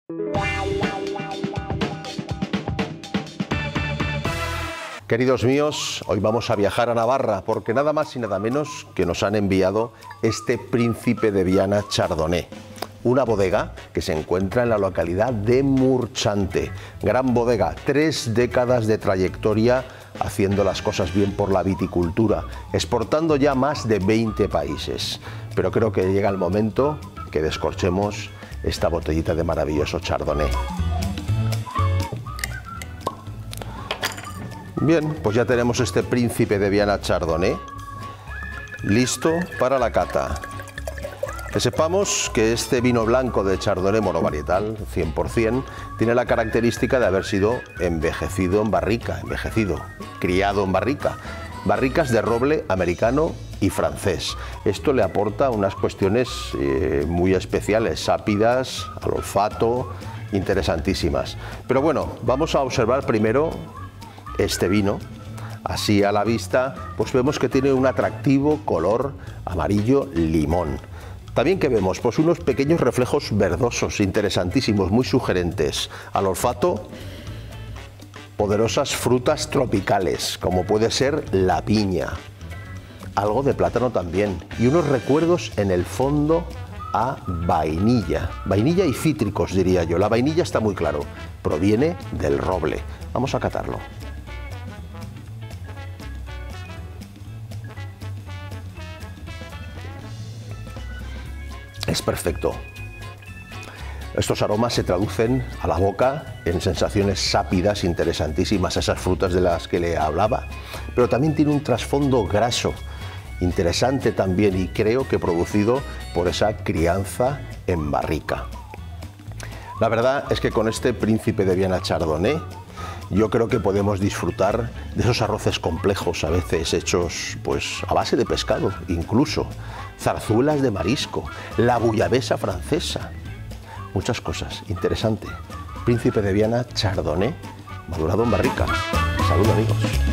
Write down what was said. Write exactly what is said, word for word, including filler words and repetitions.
Queridos míos, hoy vamos a viajar a Navarra porque nada más y nada menos que nos han enviado este Príncipe de Viana Chardonnay, una bodega que se encuentra en la localidad de Murchante. Gran bodega, tres décadas de trayectoria haciendo las cosas bien por la viticultura, exportando ya más de veinte países. Pero creo que llega el momento que descorchemos esta botellita de maravilloso Chardonnay. Bien, pues ya tenemos este Príncipe de Viana Chardonnay listo para la cata. Que sepamos que este vino blanco de Chardonnay monovarietal, cien por cien, tiene la característica de haber sido envejecido en barrica, envejecido, criado en barrica, barricas de roble americano y francés. Esto le aporta unas cuestiones eh, muy especiales, sápidas, al olfato, interesantísimas. Pero bueno, vamos a observar primero este vino. Así a la vista, pues vemos que tiene un atractivo color amarillo limón. También que vemos pues unos pequeños reflejos verdosos, interesantísimos, muy sugerentes. Al olfato, poderosas frutas tropicales, como puede ser la piña, algo de plátano también, y unos recuerdos en el fondo a vainilla, vainilla y cítricos diría yo. La vainilla está muy claro, proviene del roble. Vamos a catarlo. Es perfecto. Estos aromas se traducen a la boca en sensaciones sápidas interesantísimas, esas frutas de las que le hablaba, pero también tiene un trasfondo graso interesante también, y creo que producido por esa crianza en barrica. La verdad es que con este Príncipe de Viana Chardonnay yo creo que podemos disfrutar de esos arroces complejos, a veces hechos pues a base de pescado, incluso zarzuelas de marisco, la bullabesa francesa, muchas cosas. Interesante. Príncipe de Viana Chardonnay, madurado en barrica. Salud, amigos.